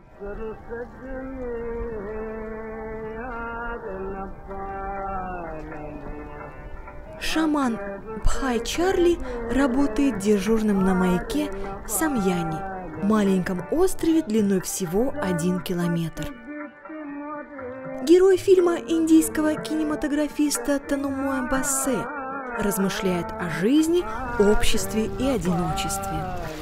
Шаман Бхай Чарли работает дежурным на маяке Самьяни, маленьком острове длиной всего 1 километр. Герой фильма индийского кинематографиста Танумоя Бассе размышляет о жизни, обществе и одиночестве.